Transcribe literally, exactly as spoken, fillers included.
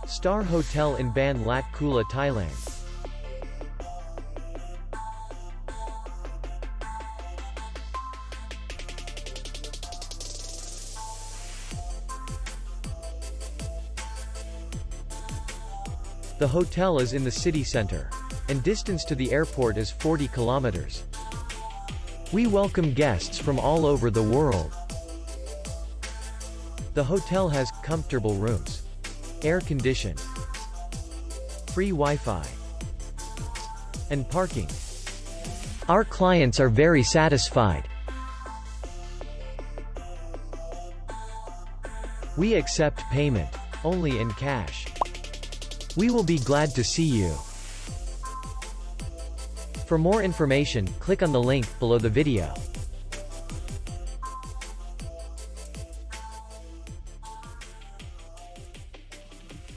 Star Hotel in Ban Lat Kula, Thailand. The hotel is in the city center, and distance to the airport is forty kilometers. We welcome guests from all over the world. The hotel has comfortable rooms, air-conditioned, free Wi-Fi, and parking. Our clients are very satisfied. We accept payment only in cash. We will be glad to see you. For more information, click on the link below the video.